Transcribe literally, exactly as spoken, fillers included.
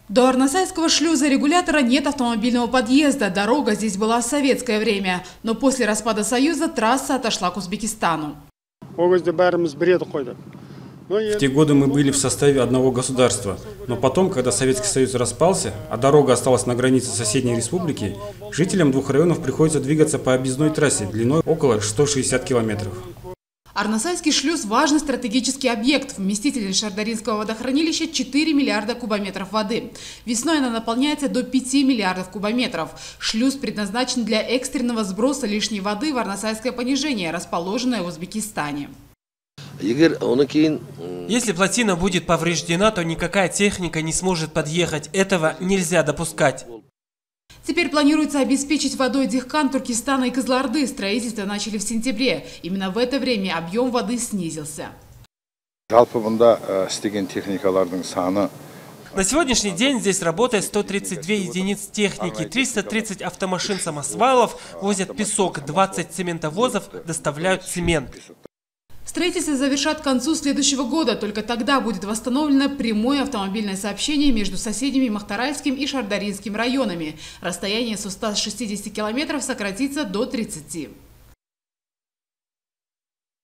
До Арнасайского шлюза-регулятора нет автомобильного подъезда. Дорога здесь была в советское время. Но после распада Союза трасса отошла к Узбекистану. В те годы мы были в составе одного государства. Но потом, когда Советский Союз распался, а дорога осталась на границе соседней республики, жителям двух районов приходится двигаться по объездной трассе длиной около ста шестидесяти километров. Арнасайский шлюз – важный стратегический объект. Вместитель Шардаринского водохранилища – четыре миллиарда кубометров воды. Весной она наполняется до пяти миллиардов кубометров. Шлюз предназначен для экстренного сброса лишней воды в Арнасайское понижение, расположенное в Узбекистане. Если плотина будет повреждена, то никакая техника не сможет подъехать. Этого нельзя допускать. Теперь планируется обеспечить водой Дихкан, Туркестана и Кызылорды. Строительство начали в сентябре. Именно в это время объем воды снизился. На сегодняшний день здесь работает сто тридцать две единиц техники, триста тридцать автомашин-самосвалов возят песок, двадцать цементовозов доставляют цемент. Строительство завершат к концу следующего года. Только тогда будет восстановлено прямое автомобильное сообщение между соседними Махтаральским и Шардаринским районами. Расстояние со ста шестидесяти километров сократится до тридцати.